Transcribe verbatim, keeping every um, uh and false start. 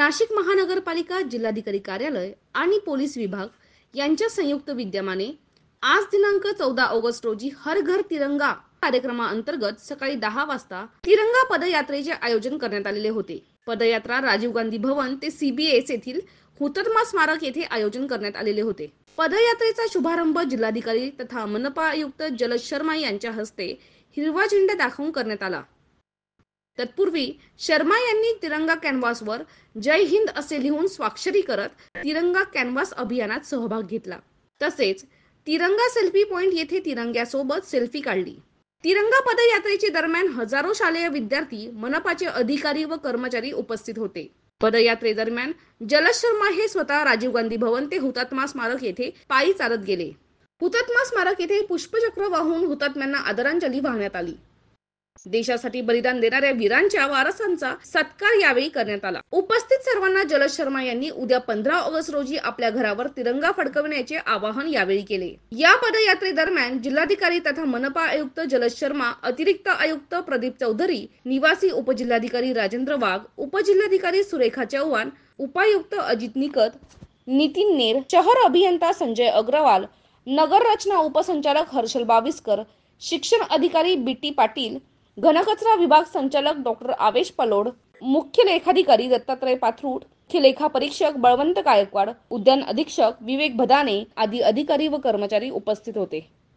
नाशिक महानगरपालिका, जिल्हाधिकारी कार्यालय आणि पोलीस विभाग यांच्या संयुक्त विद्यमाने आज दिनांक चौदा ऑगस्ट रोजी हर घर तिरंगा कार्यक्रमाअंतर्गत सकाळी दहा वाजता तिरंगा पदयात्रेचे आयोजन करण्यात आलेले होते. पदयात्रा राजीव गांधी भवन ते सीबीएस येथील हुतात्मा स्मारक येथे आयोजन करण्यात आलेले होते. पदयात्रेचा शुभारंभ जिल्हाधिकारी तथा मनपा आयुक्त जलज शर्मा यांच्या हस्ते हिरवा झेंडा दाखवून करण्यात आला. तत्पूर्वी शर्मा यांनी तिरंगा कॅनव्हासवर जय हिंद असे लिहून स्वाक्षरी करत तिरंगा कॅनव्हास अभियानात सहभाग घेतला. तसेच तिरंगा सेल्फी पॉइंट येथे तिरंग्यासोबत सेल्फी काढली. तिरंगा पदयात्रेच्या दरम्यान हजारो शालेय विद्यार्थी, मनपाचे अधिकारी व कर्मचारी उपस्थित होते. पदयात्रेदरम्यान जलज शर्मा हे स्वतः राजीव गांधी भवन ते हुतात्मा स्मारक येथे पायी चालत गेले. हुतात्मा स्मारक येथे पुष्पचक्र वाहून हुतात्म्यांना आदरांजली वाहण्यात आली. देशासाठी बलिदान देणाऱ्या वीरांच्या वारसांचा सत्कार यावेळी करण्यात आला. उपस्थित सर्वांना जलज शर्मा यांनी उद्या पंधरा ऑगस्ट रोजी आपल्या घरावर तिरंगा फडकविण्याचे आवाहन यावेळी केले. या पदयात्रेदरम्यान जिल्हाधिकारी तथा मनपा आयुक्त जलज शर्मा, अतिरिक्त आयुक्त प्रदीप चौधरी, निवासी उपजिल्हाधिकारी राजेंद्र वाघ, उपजिल्हाधिकारी सुरेखा चव्हाण, उपायुक्त अजित निकत, नितीन नेर, शहर अभियंता संजय अग्रवाल, नगर रचना उपसंचालक हर्षल बाविस्कर, शिक्षण अधिकारी बीटी पाटील, घनकचरा विभाग संचालक डॉक्टर आवेश पलोड, मुख्य लेखाधिकारी दत्तात्रय पाथरूट, मुख्य लेखा परीक्षक बळवंत गायकवाड, उद्यान अधीक्षक विवेक भदाने आदी अधिकारी व कर्मचारी उपस्थित होते.